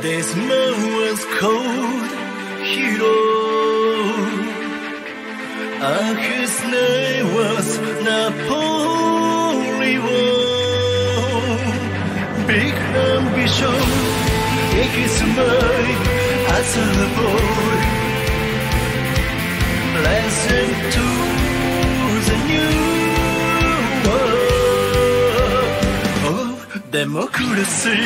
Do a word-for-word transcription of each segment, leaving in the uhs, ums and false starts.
This man was called Hero. And his name was Napoleon. Big ambition in his mind as a boy. Listen to the new world of democracy.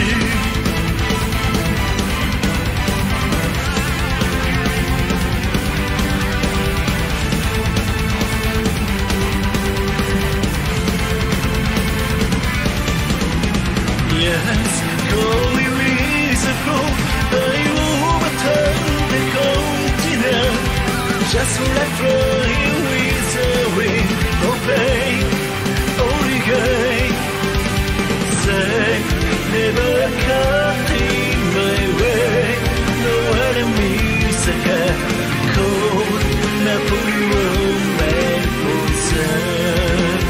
Yes, only years ago, I overturned the continent, just like flying with a wing of pain, only gain. Say, never cut in my way, no enemies again, cold Napoleon represent.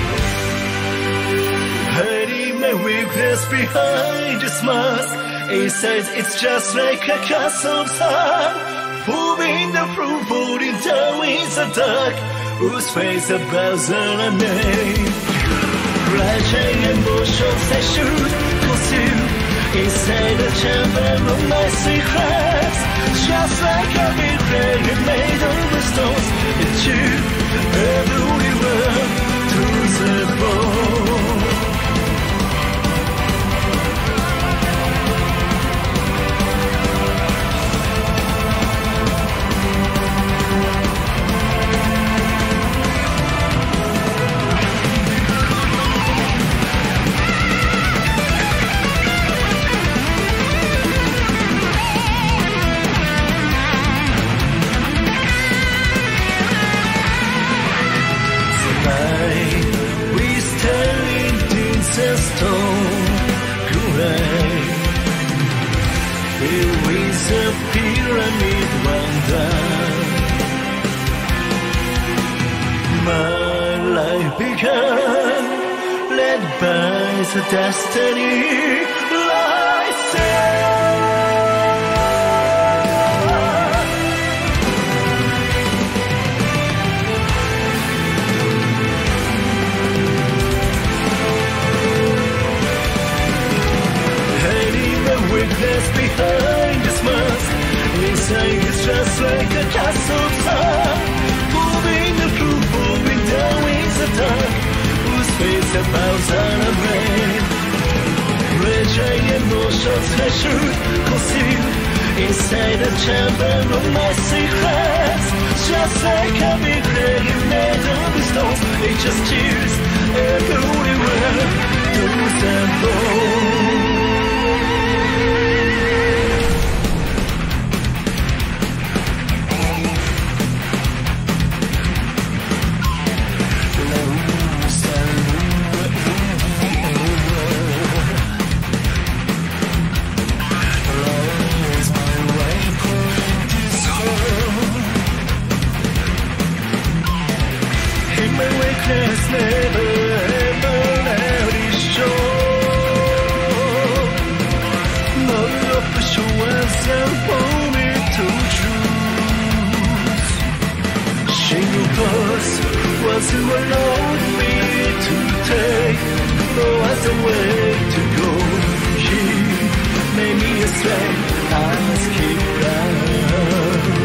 Hiding my weakness behind this mask, it says it's just like a castle of sun, moving the fruit, falling down in the dark, whose face above the name. Flashing emotions I should consume inside the chamber of my secrets, just like a big dragon made of stones. It's you, everywhere to the bone. Pyramid wonder. My life began, led by the destiny lies hiding the weakness behind this mask. Inside is just like a castle of sun, moving the truth, moving down in the dark, whose face above the rain. Raging emotions I should conceal inside the chamber of my secrets, just like a big dragon made of stones. It just cheers everywhere to the bone. Never ever let it show. No option was for me to choose. Single course was who allowed me to take. No other way to go. He made me a strength as keep down.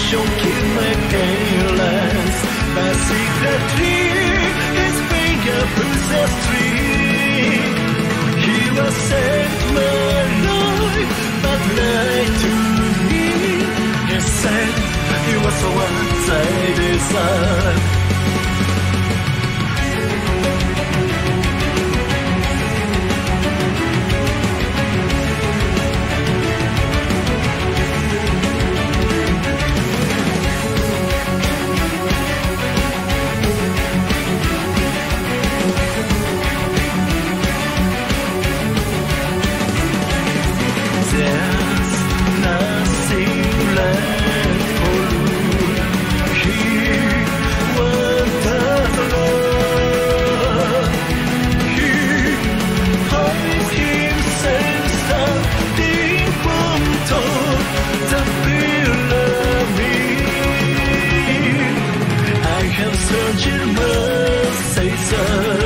don't keep my parents, but secretly his finger pulls tree. He was saved my life, but lied to me. He said he was the one I desired. Saint-Germain, say so.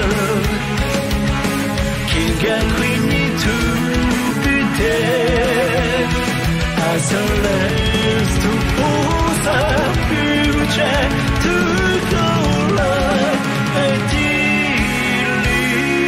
King and queen need to be dead, as a last to pose a future to go like ideally.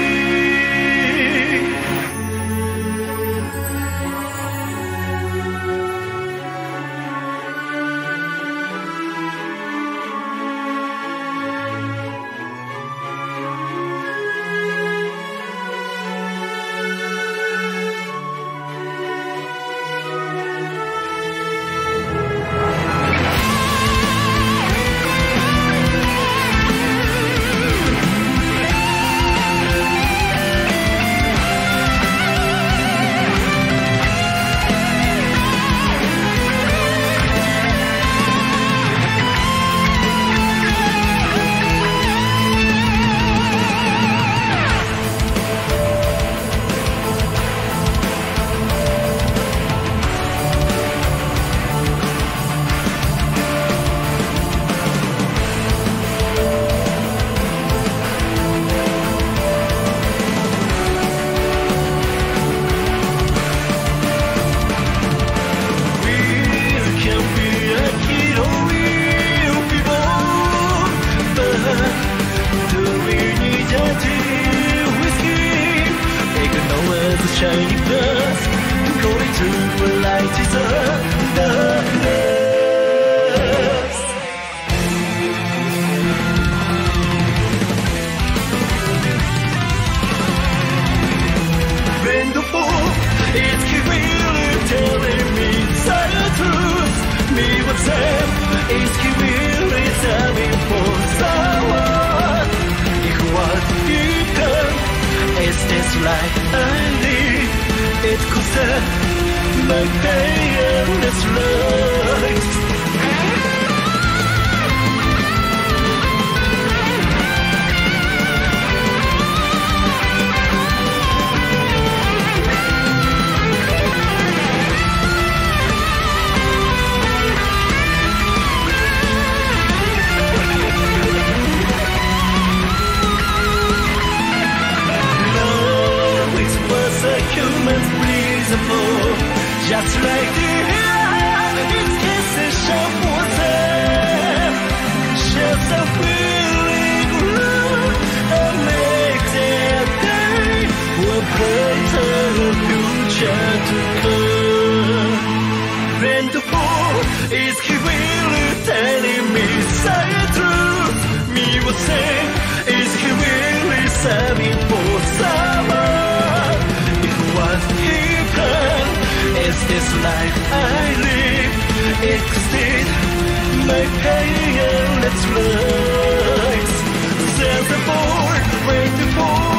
Shining dust, going to the light is a darkness. When the fall is really telling me the truth, me what's up is really telling for someone. If what you've done is this life I live, it could set my painless life. Humans breathable, just like the air, it kisses of water, just a feeling blue, and makes their day a brighter future to come. When the fall is really telling me the truth, me will say, is he really serving for someone? What he done is this life I live, exceed my pain and its lives. There's a board waiting for